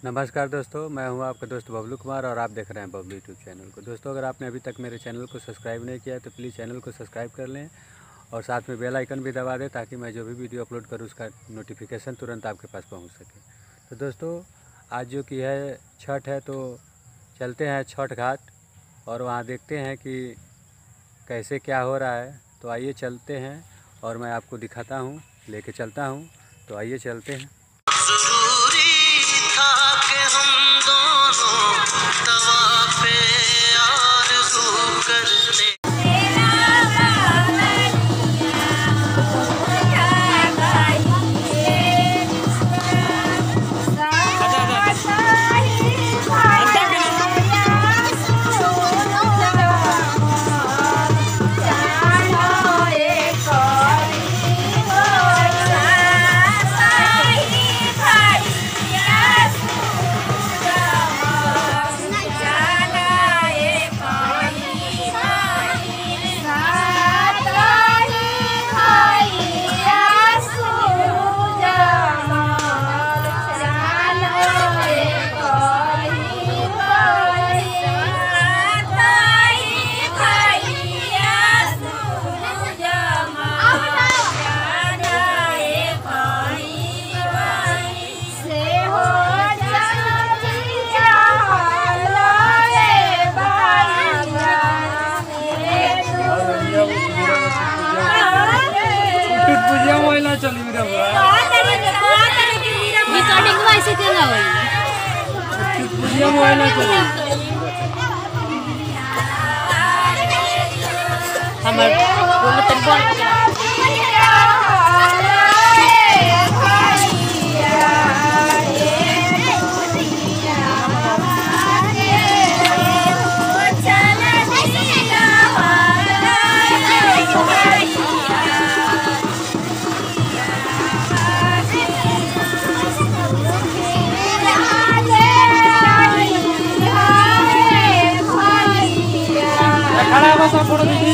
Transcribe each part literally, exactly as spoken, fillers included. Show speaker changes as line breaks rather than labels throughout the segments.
नमस्कार दोस्तों, मैं हूं आपका दोस्त बबलू कुमार और आप देख रहे हैं बबलू यूट्यूब चैनल को। दोस्तों, अगर आपने अभी तक मेरे चैनल को सब्सक्राइब नहीं किया है तो प्लीज़ चैनल को सब्सक्राइब कर लें और साथ में बेल आइकन भी दबा दें ताकि मैं जो भी वीडियो अपलोड करूं उसका नोटिफिकेशन तुरंत आपके पास पहुंच सके। तो दोस्तों, आज जो कि है छठ है, तो चलते हैं छठ घाट और वहाँ देखते हैं कि कैसे क्या हो रहा है। तो आइए चलते हैं और मैं आपको दिखाता हूँ, लेके चलता हूँ। तो आइए चलते हैं।
चली मेरा रिकॉर्डिंग वैसे क्यों ना हुई पूजा मोबाइल ना चली हमर बोल तन बोल फोटो दीदी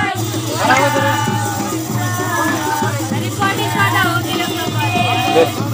रिकॉर्डिंग